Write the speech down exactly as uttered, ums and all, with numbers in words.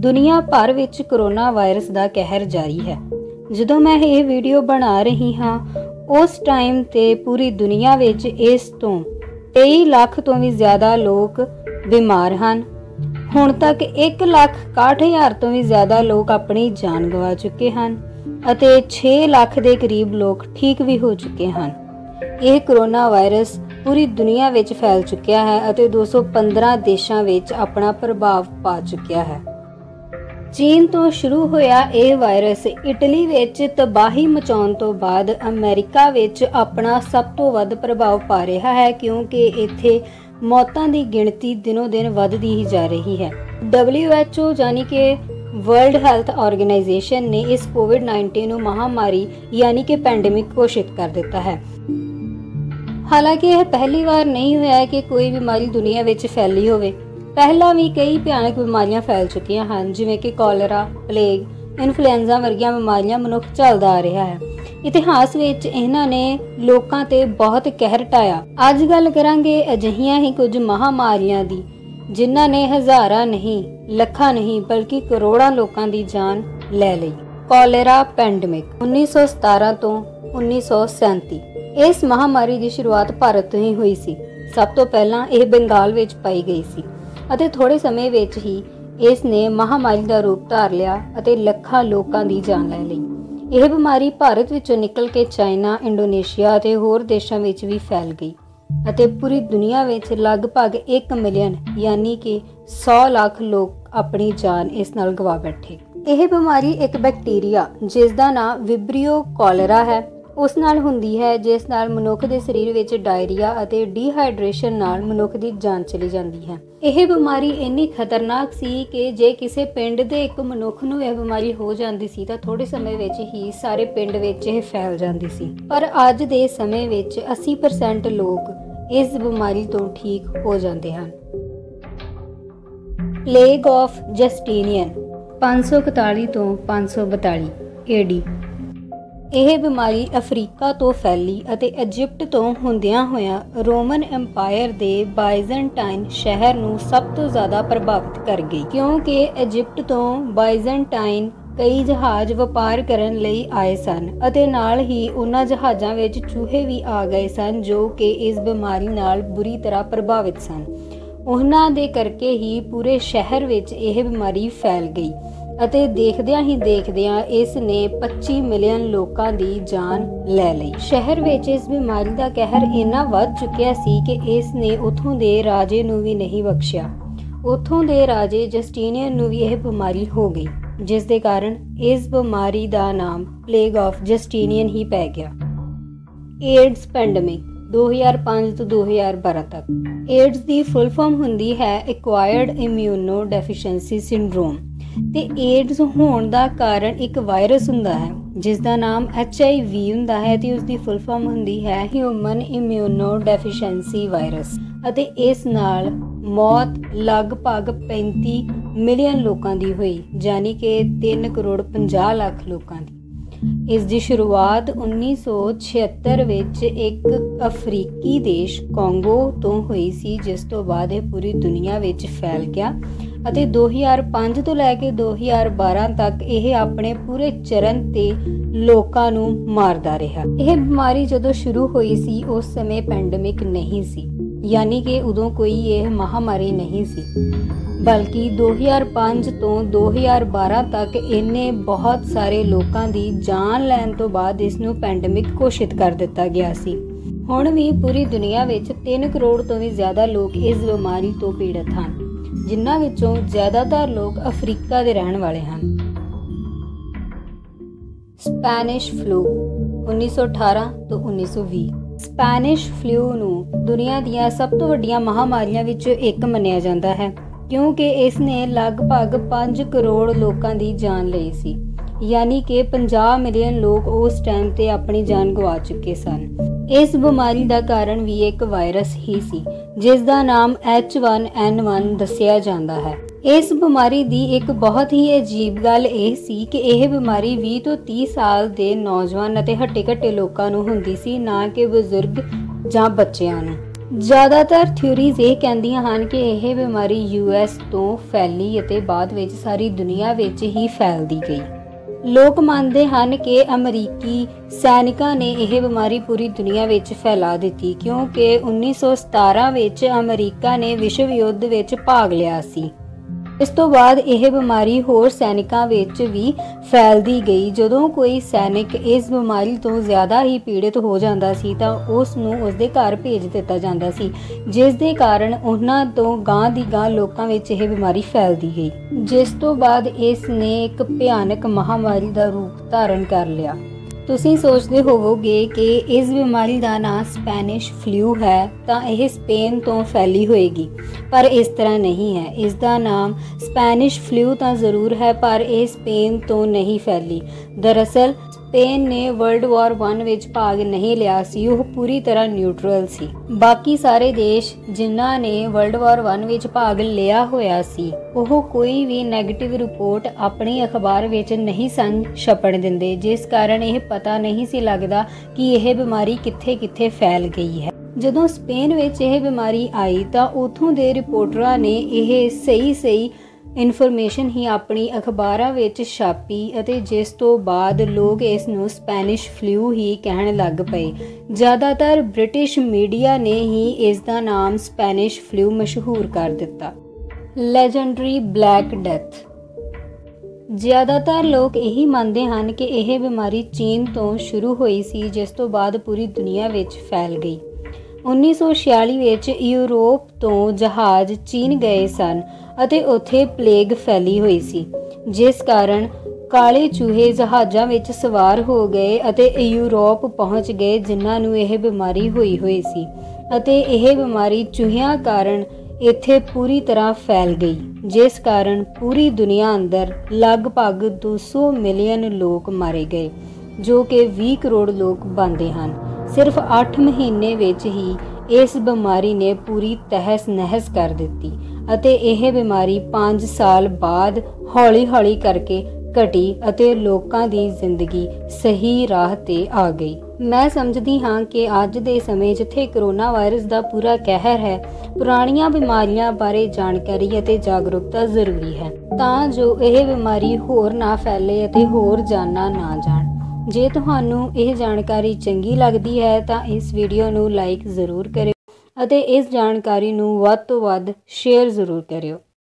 दुनिया भर विच corona virus का कहर जारी है। ਜਦੋਂ मैं ये वीडियो बना रही हाँ उस टाइम ते पूरी दुनिया विच इस तो तेई लाख तो भी ज़्यादा लोग बीमार हैं। हुण तक एक लाख इकाहठ हज़ार तो भी ज़्यादा लोग अपनी जान गवा चुके हैं अते छे लाख के करीब लोग ठीक भी हो चुके हैं। यह कोरोना वायरस पूरी दुनिया विच फैल चुकिया है अते दो सौ पंद्रह देशों विच अपना प्रभाव पा चुकिया है। चीन तो शुरू होया यह वायरस इटली विच तबाही मचाउण तो बाद अमेरिका विच अपना सब तो वध प्रभाव पा रहा है, क्योंकि इत्थे मौतां दी गिणती दिनों दिन वधदी ही जा रही है। डब्ल्यू एच ओ यानी कि वर्ल्ड हैल्थ ऑर्गेनाइजेशन ने इस कोविड नाइनटीन नूं महामारी यानी कि पैंडेमिक घोषित कर दिता है। हालांकि यह पहली बार नहीं होया कि कोई बीमारी दुनिया विच फैली होवे। पहला भी कई भयानक बीमारियां फैल चुकी हैं, जिवें कि कॉलरा, प्लेग, इन्फ्लुएंजा वर्गियां बीमारियां मनुख झलदा आ रहा है। इतिहास विच इन्हां ने लोकां ते बहुत कहर ढाया। अज गल करांगे अजिहियां ही कुछ महामारियां दी जिन्हां ने हज़ारां नहीं, लखां नहीं बल्कि करोड़ां लोकां दी जान ले लई। कॉलरा पैंडेमिक उन्नीस सौ सतारह तो उन्नीस सौ सैंती। इस महामारी की शुरुआत भारत तो ही हुई सी। सब तो पहला यह बंगाल विच पाई गई सी ਅਤੇ थोड़े समय विच ही इस ने महामारी का रूप धार लिया ਅਤੇ ਲੱਖਾਂ ਲੋਕਾਂ ਦੀ ਜਾਨ ਲੈ ਲਈ। ਇਹ ਬਿਮਾਰੀ ਭਾਰਤ ਵਿੱਚੋਂ ਨਿਕਲ ਕੇ ਚਾਈਨਾ, ਇੰਡੋਨੇਸ਼ੀਆ ਅਤੇ ਹੋਰ ਦੇਸ਼ਾਂ ਵਿੱਚ ਵੀ ਫੈਲ ਗਈ ਅਤੇ ਪੂਰੀ ਦੁਨੀਆ ਵਿੱਚ ਲਗਭਗ ਇੱਕ ਮਿਲੀਅਨ ਯਾਨੀ ਕਿ सौ ਲੱਖ ਲੋਕ ਆਪਣੀ ਜਾਨ ਇਸ ਨਾਲ ਗਵਾ ਬੈਠੇ। ਇਹ ਬਿਮਾਰੀ ਇੱਕ ਬੈਕਟੀਰੀਆ ਜਿਸ ਦਾ ਨਾਮ ਵਿਬਰੀਓ ਕੌਲਰਾ ਹੈ ਉਸ ਨਾਲ ਹੁੰਦੀ ਹੈ, ਜਿਸ ਨਾਲ ਮਨੁੱਖ ਦੇ ਸਰੀਰ ਵਿੱਚ ਡਾਇਰੀਆ ਅਤੇ ਡੀਹਾਈਡਰੇਸ਼ਨ ਨਾਲ ਮਨੁੱਖ ਦੀ ਜਾਨ ਚਲੀ ਜਾਂਦੀ ਹੈ। ਇਹ ਬਿਮਾਰੀ ਇੰਨੀ ਖਤਰਨਾਕ ਸੀ ਕਿ ਜੇ ਕਿਸੇ ਪਿੰਡ ਦੇ ਇੱਕ ਮਨੁੱਖ ਨੂੰ ਇਹ ਬਿਮਾਰੀ ਹੋ ਜਾਂਦੀ ਸੀ ਤਾਂ ਥੋੜੇ ਸਮੇਂ ਵਿੱਚ ਹੀ ਸਾਰੇ ਪਿੰਡ ਵਿੱਚ ਇਹ ਫੈਲ ਜਾਂਦੀ ਸੀ। ਪਰ ਅੱਜ ਦੇ ਸਮੇਂ ਵਿੱਚ अस्सी परसेंट ਲੋਕ ਇਸ ਬਿਮਾਰੀ ਤੋਂ ਠੀਕ ਹੋ ਜਾਂਦੇ ਹਨ। ਪਲੇਗ ਆਫ ਜਸਟੀਨੀਅਨ ਪੰਜ ਸੌ ਇਕਤਾਲੀ ਤੋਂ ਪੰਜ ਸੌ ਬਤਾਲੀ ਏ ਡੀ। ਇਹ ਬਿਮਾਰੀ ਅਫਰੀਕਾ ਤੋਂ ਫੈਲੀ ਅਤੇ ਇਜਿਪਟ ਤੋਂ ਹੁੰਦਿਆਂ ਹੋਇਆਂ ਰੋਮਨ ਐਮਪਾਇਰ ਦੇ ਬਾਇਜ਼ੈਂਟਾਈਨ ਸ਼ਹਿਰ ਨੂੰ ਸਭ ਤੋਂ ਜ਼ਿਆਦਾ ਪ੍ਰਭਾਵਿਤ ਕਰ ਗਈ, ਕਿਉਂਕਿ ਇਜਿਪਟ ਤੋਂ ਬਾਇਜ਼ੈਂਟਾਈਨ ਕਈ ਜਹਾਜ਼ ਵਪਾਰ ਕਰਨ ਲਈ ਆਏ ਸਨ ਅਤੇ ਨਾਲ ਹੀ ਉਹਨਾਂ ਜਹਾਜ਼ਾਂ ਵਿੱਚ ਚੂਹੇ ਵੀ ਆ ਗਏ ਸਨ ਜੋ ਕਿ ਇਸ ਬਿਮਾਰੀ ਨਾਲ ਬੁਰੀ ਤਰ੍ਹਾਂ ਪ੍ਰਭਾਵਿਤ ਸਨ। ਉਹਨਾਂ ਦੇ ਕਰਕੇ ਹੀ ਪੂਰੇ ਸ਼ਹਿਰ ਵਿੱਚ ਇਹ ਬਿਮਾਰੀ ਫੈਲ ਗਈ ਅਤੇ ਦੇਖਦਿਆਂ ਹੀ ਦੇਖਦਿਆਂ ਇਸ ਨੇ ਪੱਚੀ ਮਿਲੀਅਨ ਲੋਕਾਂ ਦੀ ਜਾਨ ਲੈ ਲਈ। ਸ਼ਹਿਰ ਵਿੱਚ ਇਸ ਬਿਮਾਰੀ ਦਾ ਕਹਿਰ ਇੰਨਾ ਵੱਧ ਚੁੱਕਿਆ ਸੀ ਕਿ ਇਸ ਨੇ ਉੱਥੋਂ ਦੇ ਰਾਜੇ ਨੂੰ ਵੀ ਨਹੀਂ ਬਖਸ਼ਿਆ। ਉੱਥੋਂ ਦੇ ਰਾਜੇ ਜਸਟੀਨੀਅਨ ਨੂੰ ਵੀ ਇਹ ਬਿਮਾਰੀ ਹੋ ਗਈ, ਜਿਸ ਦੇ ਕਾਰਨ ਇਸ ਬਿਮਾਰੀ ਦਾ ਨਾਮ ਪਲੇਗ ਆਫ ਜਸਟੀਨੀਅਨ ਹੀ ਪੈ ਗਿਆ। ਏਡਸ ਪੈਂਡੇਮਿਕ ਦੋ ਹਜ਼ਾਰ ਪੰਜ ਤੋਂ ਦੋ ਹਜ਼ਾਰ ਬਾਰਾਂ ਤੱਕ। ਏਡਸ ਦੀ ਫੁੱਲ ਫਾਰਮ ਹੁੰਦੀ ਹੈ ਐਕਵਾਇਰਡ ਇਮਿਊਨੋ ਡੈਫੀਸ਼ੀਐਂਸੀ ਸਿੰਡਰੋਮ ਤੇ ਏਡਸ ਹੋਣ ਦਾ ਕਾਰਨ ਇੱਕ ਵਾਇਰਸ ਹੁੰਦਾ ਹੈ ਜਿਸ ਦਾ ਨਾਮ ਐਚ ਆਈ ਵੀ ਹੁੰਦਾ ਹੈ ਤੇ ਉਸ ਦੀ ਫੁੱਲ ਫਾਰਮ ਹੁੰਦੀ ਹੈ ਹਿਊਮਨ ਇਮਿਊਨੋ ਡੈਫੀਸ਼ੀਐਂਸੀ ਵਾਇਰਸ ਅਤੇ ਇਸ ਨਾਲ ਮੌਤ ਲਗਭਗ ਪੈਂਤੀ ਮਿਲੀਅਨ ਲੋਕਾਂ ਦੀ ਹੋਈ, ਯਾਨੀ ਕਿ ਤਿੰਨ ਕਰੋੜ ਪੰਜਾਹ ਲੱਖ ਲੋਕਾਂ ਦੀ। ਇਸ ਦੀ ਸ਼ੁਰੂਆਤ ਉੱਨੀ ਸੌ ਛਿਅੱਤਰ ਵਿੱਚ ਇੱਕ ਅਫਰੀਕੀ ਦੇਸ਼ ਕੋਂਗੋ ਤੋਂ ਹੋਈ ਸੀ, ਜਿਸ ਤੋਂ ਬਾਅਦ ਇਹ ਪੂਰੀ ਦੁਨੀਆ ਵਿੱਚ ਫੈਲ ਗਿਆ ਅਤੇ ਦੋ ਹਜ਼ਾਰ ਪੰਜ ਤੋਂ ਲੈ ਕੇ ਦੋ ਹਜ਼ਾਰ ਬਾਰਾਂ ਤੱਕ ਇਹ ਆਪਣੇ ਪੂਰੇ ਚਰਨ ਤੇ ਲੋਕਾਂ ਨੂੰ ਮਾਰਦਾ ਰਿਹਾ। ਇਹ ਬਿਮਾਰੀ ਜਦੋਂ ਸ਼ੁਰੂ ਹੋਈ ਸੀ ਉਸ ਸਮੇਂ ਪੈਂਡੇਮਿਕ ਨਹੀਂ ਸੀ, ਯਾਨੀ ਕਿ ਉਦੋਂ ਕੋਈ ਇਹ ਮਹਾਮਾਰੀ ਨਹੀਂ ਸੀ, ਬਲਕਿ ਦੋ ਹਜ਼ਾਰ ਪੰਜ ਤੋਂ ਦੋ ਹਜ਼ਾਰ ਬਾਰਾਂ ਤੱਕ ਇਹਨੇ ਬਹੁਤ ਸਾਰੇ ਲੋਕਾਂ ਦੀ ਜਾਨ ਲੈਣ ਤੋਂ ਬਾਅਦ ਇਸ ਨੂੰ ਪੈਂਡੇਮਿਕ ਘੋਸ਼ਿਤ ਕਰ ਦਿੱਤਾ ਗਿਆ ਸੀ। ਹੁਣ ਵੀ ਪੂਰੀ ਦੁਨੀਆ ਵਿੱਚ ਤਿੰਨ ਕਰੋੜ ਤੋਂ ਵੀ ਜ਼ਿਆਦਾ ਲੋਕ ਇਸ ਬਿਮਾਰੀ ਤੋਂ ਪੀੜਤ ਹਨ, ਜਿਨ੍ਹਾਂ ਵਿੱਚੋਂ ਜ਼ਿਆਦਾਤਰ ਲੋਕ ਅਫਰੀਕਾ ਦੇ ਰਹਿਣ ਵਾਲੇ ਹਨ। ਸਪੈਨਿਸ਼ ਫਲੂ ਉੱਨੀ ਸੌ ਅਠਾਰਾਂ ਤੋਂ ਉੱਨੀ ਸੌ ਵੀਹ। ਸਪੈਨਿਸ਼ ਫਲੂ ਨੂੰ ਦੁਨੀਆ ਦੀਆਂ ਸਭ ਤੋਂ ਵੱਡੀਆਂ ਮਹਾਮਾਰੀਆਂ ਵਿੱਚੋਂ ਇੱਕ ਮੰਨਿਆ ਜਾਂਦਾ ਹੈ, ਕਿਉਂਕਿ ਇਸ ਨੇ ਲਗਭਗ ਪੰਜ ਕਰੋੜ ਲੋਕਾਂ ਦੀ ਜਾਨ ਲਈ ਸੀ, ਯਾਨੀ ਕਿ ਪੰਜਾਹ ਮਿਲੀਅਨ ਲੋਕ ਉਸ ਟਾਈਮ ਤੇ ਆਪਣੀ ਜਾਨ ਗਵਾ ਚੁੱਕੇ ਸਨ। ਇਸ ਬਿਮਾਰੀ ਦਾ ਕਾਰਨ ਵੀ ਇੱਕ ਵਾਇਰਸ ਹੀ ਸੀ ਜਿਸ ਦਾ ਨਾਮ ਐਚ ਵਨ ਐਨ ਵਨ ਦੱਸਿਆ ਜਾਂਦਾ ਹੈ। ਇਸ ਬਿਮਾਰੀ ਦੀ ਇੱਕ ਬਹੁਤ ਹੀ ਅਜੀਬ ਗੱਲ ਇਹ ਸੀ ਕਿ ਇਹ ਬਿਮਾਰੀ ਵੀਹ ਤੋਂ ਤੀਹ ਸਾਲ ਦੇ ਨੌਜਵਾਨ ਅਤੇ ਹੱਟੇ-ਘੱਟੇ ਲੋਕਾਂ ਨੂੰ ਹੁੰਦੀ ਸੀ, ਨਾ ਕਿ ਬਜ਼ੁਰਗ ਜਾਂ ਬੱਚਿਆਂ ਨੂੰ। ਜ਼ਿਆਦਾਤਰ ਥਿਊਰੀਜ਼ ਇਹ ਕਹਿੰਦੀਆਂ ਹਨ ਕਿ ਇਹ ਬਿਮਾਰੀ ਯੂ ਐਸ ਤੋਂ ਫੈਲੀ ਅਤੇ ਬਾਅਦ ਵਿੱਚ ਸਾਰੀ ਦੁਨੀਆ ਵਿੱਚ ਹੀ ਫੈਲਦੀ ਗਈ। ਲੋਕ ਮੰਨਦੇ ਹਨ ਕਿ ਅਮਰੀਕੀ ਸੈਨਿਕਾਂ ਨੇ ਇਹ ਬਿਮਾਰੀ ਪੂਰੀ ਦੁਨੀਆ ਵਿੱਚ ਫੈਲਾ ਦਿੱਤੀ, ਕਿਉਂਕਿ ਉੱਨੀ ਸੌ ਸਤਾਰਾਂ ਵਿੱਚ ਅਮਰੀਕਾ ਨੇ ਵਿਸ਼ਵ ਯੁੱਧ ਵਿੱਚ ਭਾਗ ਲਿਆ ਸੀ। ਇਸ ਤੋਂ ਬਾਅਦ ਇਹ ਬਿਮਾਰੀ ਹੋਰ ਸੈਨਿਕਾਂ ਵਿੱਚ ਵੀ ਫੈਲਦੀ ਗਈ। ਜਦੋਂ ਕੋਈ ਸੈਨਿਕ ਇਸ ਬਿਮਾਰੀ ਤੋਂ ਜ਼ਿਆਦਾ ਹੀ ਪੀੜਿਤ ਹੋ ਜਾਂਦਾ ਸੀ ਤਾਂ ਉਸ ਨੂੰ ਉਸਦੇ ਘਰ ਭੇਜ ਦਿੱਤਾ ਜਾਂਦਾ ਸੀ, ਜਿਸ ਦੇ ਕਾਰਨ ਉਹਨਾਂ ਤੋਂ ਗਾਂਹ ਦੀ ਗਾਂਹ ਲੋਕਾਂ ਵਿੱਚ ਇਹ ਬਿਮਾਰੀ ਫੈਲਦੀ ਗਈ, ਜਿਸ ਤੋਂ ਬਾਅਦ ਇਸ ਨੇ ਇੱਕ ਭਿਆਨਕ ਮਹਾਮਾਰੀ ਦਾ ਰੂਪ ਧਾਰਨ ਕਰ ਲਿਆ। ਤੁਸੀਂ ਸੋਚਦੇ ਹੋਵੋਗੇ ਕਿ ਇਸ ਬਿਮਾਰੀ ਦਾ ਨਾਂ ਸਪੈਨਿਸ਼ ਫਲੂ ਹੈ ਤਾਂ ਇਹ ਸਪੇਨ ਤੋਂ ਫੈਲੀ ਹੋਏਗੀ, ਪਰ ਇਸ ਤਰ੍ਹਾਂ ਨਹੀਂ ਹੈ। ਇਸ ਦਾ ਨਾਮ ਸਪੈਨਿਸ਼ ਫਲੂ ਤਾਂ ਜ਼ਰੂਰ ਹੈ, ਪਰ ਇਹ ਸਪੇਨ ਤੋਂ ਨਹੀਂ ਫੈਲੀ। ਦਰਅਸਲ ਸਪੇਨ ਨੇ ਵਰਲਡ ਵਾਰ ਵਨ ਵਿੱਚ ਭਾਗ ਨਹੀਂ ਲਿਆ ਸੀ, ਉਹ ਪੂਰੀ ਤਰ੍ਹਾਂ ਨਿਊਟਰਲ ਸੀ। ਬਾਕੀ ਸਾਰੇ ਦੇਸ਼ ਜਿਨ੍ਹਾਂ ਨੇ ਵਰਲਡ ਵਾਰ ਵਨ ਵਿੱਚ ਭਾਗ ਲਿਆ ਹੋਇਆ ਸੀ, ਉਹ ਕੋਈ ਵੀ ਨੈਗੇਟਿਵ ਰਿਪੋਰਟ ਆਪਣੀ ਅਖਬਾਰ ਵਿੱਚ ਨਹੀਂ ਸਨ ਛਪਣ ਦਿੰਦੇ, ਜਿਸ ਕਾਰਨ ਇਹ ਪਤਾ ਨਹੀਂ ਸੀ ਲੱਗਦਾ ਕਿ ਇਹ ਬਿਮਾਰੀ ਕਿੱਥੇ-ਕਿੱਥੇ ਫੈਲ ਗਈ ਹੈ। ਜਦੋਂ ਸਪੇਨ ਵਿੱਚ ਇਹ ਬਿਮਾਰੀ ਆਈ ਤਾਂ ਉੱਥੋਂ ਦੇ ਰਿਪੋਰਟਰਾਂ ਨੇ ਇਹ ਸਹੀ-ਸਹੀ ਇਨਫੋਰਮੇਸ਼ਨ ਹੀ ਆਪਣੀ ਅਖਬਾਰਾਂ ਵਿੱਚ ਛਾਪੀ ਅਤੇ ਜਿਸ ਤੋਂ ਬਾਅਦ ਲੋਕ ਇਸ ਨੂੰ ਸਪੈਨਿਸ਼ ਫਲੂ ਹੀ ਕਹਿਣ ਲੱਗ ਪਏ। ਜ਼ਿਆਦਾਤਰ ਬ੍ਰਿਟਿਸ਼ ਮੀਡੀਆ ਨੇ ਹੀ ਇਸ ਦਾ ਨਾਮ ਸਪੈਨਿਸ਼ ਫਲੂ ਮਸ਼ਹੂਰ ਕਰ ਦਿੱਤਾ। Legendary black death. ਜ਼ਿਆਦਾਤਰ ਲੋਕ ਇਹੀ ਮੰਨਦੇ ਹਨ ਕਿ ਇਹ ਬਿਮਾਰੀ ਚੀਨ ਤੋਂ ਸ਼ੁਰੂ ਹੋਈ ਸੀ, ਜਿਸ ਤੋਂ ਬਾਅਦ ਪੂਰੀ ਦੁਨੀਆ ਵਿੱਚ ਫੈਲ ਗਈ। ਉੱਨੀ ਸੌ ਛਿਆਲੀ ਵਿੱਚ ਯੂਰਪ ਤੋਂ ਜਹਾਜ਼ ਚੀਨ ਗਏ ਸਨ ਅਤੇ ਉੱਥੇ ਪਲੇਗ ਫੈਲੀ ਹੋਈ ਸੀ, ਜਿਸ ਕਾਰਨ ਕਾਲੇ ਚੂਹੇ ਜਹਾਜ਼ਾਂ ਵਿੱਚ ਸਵਾਰ ਹੋ ਗਏ ਅਤੇ ਯੂਰਪ ਪਹੁੰਚ ਗਏ, ਜਿਨ੍ਹਾਂ ਨੂੰ ਇਹ ਬਿਮਾਰੀ ਹੋਈ ਹੋਈ ਸੀ ਅਤੇ ਇਹ ਬਿਮਾਰੀ ਚੂਹਿਆਂ ਕਾਰਨ ਇੱਥੇ ਪੂਰੀ ਤਰ੍ਹਾਂ ਫੈਲ ਗਈ, ਜਿਸ ਕਾਰਨ ਪੂਰੀ ਦੁਨੀਆ ਅੰਦਰ ਲਗਭਗ ਦੋ ਸੌ ਮਿਲੀਅਨ ਲੋਕ ਮਾਰੇ ਗਏ, ਜੋ ਕਿ ਵੀਹ ਕਰੋੜ ਲੋਕ ਬਣਦੇ ਹਨ। ਸਿਰਫ ਅੱਠ ਮਹੀਨੇ ਵਿੱਚ ਹੀ ਇਸ ਬਿਮਾਰੀ ਨੇ ਪੂਰੀ ਤਹਿਸ ਨਹਿਸ ਕਰ ਦਿੱਤੀ ਅਤੇ ਇਹ ਬਿਮਾਰੀ ਪੰਜ ਸਾਲ ਬਾਅਦ ਹੌਲੀ-ਹੌਲੀ ਕਰਕੇ ਘਟੀ ਅਤੇ ਲੋਕਾਂ ਦੀ ਜ਼ਿੰਦਗੀ ਸਹੀ ਰਾਹ ਤੇ ਆ ਗਈ। ਮੈਂ ਸਮਝਦੀ ਹਾਂ ਕਿ ਅੱਜ ਦੇ ਸਮੇਂ ਜਿੱਥੇ ਕਰੋਨਾ ਵਾਇਰਸ ਦਾ ਪੂਰਾ ਕਹਿਰ ਹੈ, ਪੁਰਾਣੀਆਂ ਬਿਮਾਰੀਆਂ ਬਾਰੇ ਜਾਣਕਾਰੀ ਅਤੇ ਜਾਗਰੂਕਤਾ ਜ਼ਰੂਰੀ ਹੈ, ਤਾਂ ਜੋ ਇਹ ਬਿਮਾਰੀ ਹੋਰ ਨਾ ਫੈਲੇ ਅਤੇ ਹੋਰ ਜਾਨਾਂ ਨਾ ਜਾਣ। ਜੇ ਤੁਹਾਨੂੰ ਇਹ ਜਾਣਕਾਰੀ ਚੰਗੀ ਲੱਗਦੀ ਹੈ ਤਾਂ ਇਸ ਵੀਡੀਓ ਨੂੰ ਲਾਈਕ ਜ਼ਰੂਰ ਕਰਿਓ ਅਤੇ ਇਸ ਜਾਣਕਾਰੀ ਨੂੰ ਵੱਧ ਤੋਂ ਵੱਧ ਸ਼ੇਅਰ ਜ਼ਰੂਰ ਕਰਿਓ।